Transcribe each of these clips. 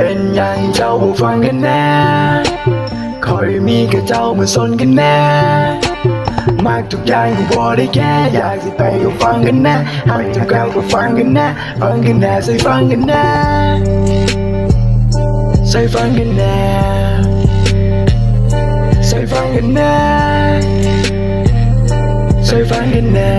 เป็นอย่างเจ้าผู้ฟังกันแน่คอยมีกับเจ้ามาสนกันแน่มากทุกอย่างกูพอได้แค่อยากสิไปก็ฟังกันนะหากจะกล่าวก็ฟังกันนะฟังกันนะใส่ฟังกันนะใส่ฟังกันนะใส่ฟังกันนะใส่ฟังกันนะ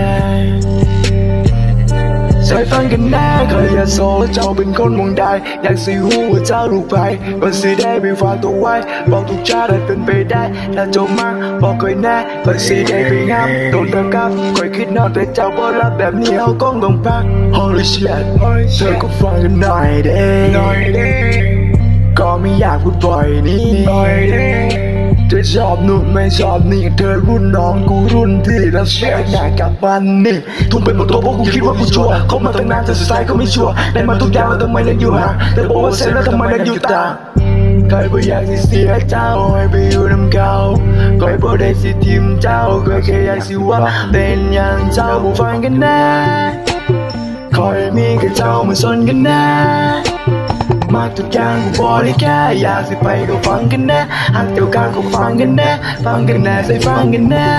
ใส่ฟังกันนะเคยอยากโซ่เจ้าเป็นคนมองได้อยากสิหูว่าเจ้ารู้ไปว่าสิได้ไปฝากตัวไว้บอกทุกชาติได้เป็นไปได้ถ้าจบมาบอกเคยแน่ว่าสิได้ไปงามโดนประกับคอยคิดนอนแต่เจ้าบ่รับแบบนี้เอากล้องลงพัก Holy shit เธอก็ฟังกันหน่อยเด้ก็ไม่อยากพูดบ่อยนี่เธอชอบนู่นไม่ชอบนี่เธอรุ่นน้องกูรุ่นพี่แล้วเชื่ออยากกลับบ้านนี่ทุ่มไปหมดตัวเพราะกูคิดว่ากูชัวร์เขามาตั้งนานแต่สุดท้ายก็ไม่ชัวร์ได้มาทุกอย่างแล้วทำไมยังอยู่ห่างแต่บอกว่าเสร็จแล้วทำไมยังอยู่ต่างเคยบ่อยากสิเสียเจ้าให้ไปอยู่น้ำเก่าเคยบ่ได้สิทิมเจ้าเคยแค่อยากสิว่าเป็นอย่างเจ้าผู้ฟังกันนะคอยมีกับเจ้ามาสนกันนะมากทุกอย่างกูบอกได้แค่อยากสิไปก็ฟังกันนะหากเจ้าการก็ฟังกันนะฟังกันนะใส่ฟังกันนะ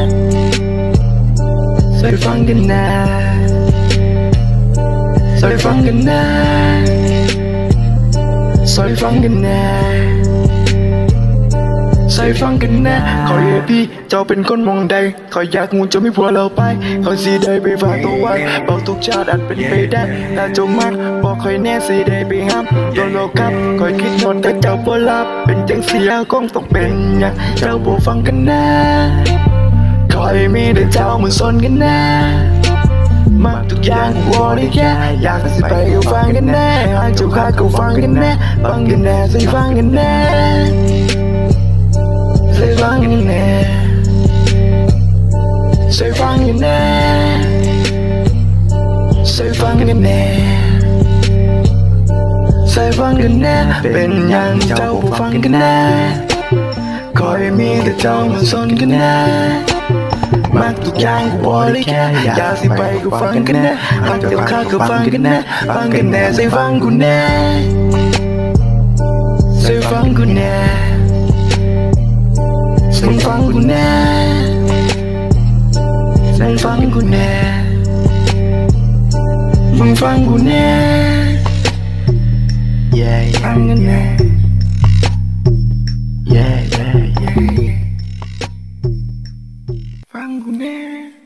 ใส่ฟังกันนะใส่ฟังกันนะใส่ฟังกันนะใส่ฟังกันนะขอให้พี่เจ้าเป็นคนมองใดขออยากงูจะไม่ผัวเราไปขอสีได้ไปฝากตัวไว้บอกทุกชาติอาจเป็นไปได้แต่จงมากบอกคอยแน่สีได้ไปห้ามโดนโลกับคอยคิดนอนแต่เจ้าบ่รับเป็นจังเสียคงต้องเป็นอย่างเจ้าบ่ฟังกันนะคอยมีแต่เจ้ามาสนกันนะมากทุกอย่างกูบอกได้แค่อยากสิไปก็ฟังกันนะหากเจ้าขาดก็ฟังกันนะฟังกันนะใส่ฟังกันนะใส่ฟังกันนะใส่ฟังกันนะใส่ฟังกันนะใส่ฟังกันนะเป็นอย่างเจ้าผู้ฟังกันนะคอยมีแต่เจ้ามาสนกันนะมากทุกอย่างกูบอกได้แค่อยากสิไปก็ฟังกันนะหากเจ้าขาดก็ฟังกันนะฟังกันนะใส่ฟังกูนะใส่ฟังกูนะใส่ฟังกูนะใส่ฟังกูนะมึงฟังกูนะฟังกันนะฟังกูนะ